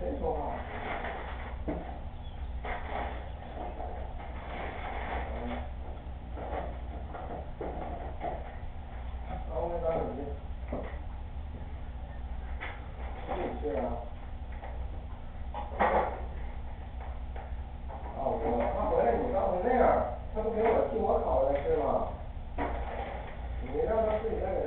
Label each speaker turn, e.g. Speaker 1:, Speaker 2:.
Speaker 1: 谁说话？我给你打手机。对啊。他回来你刚才那样，他不给我替我考虑是吗？你让他自己再给。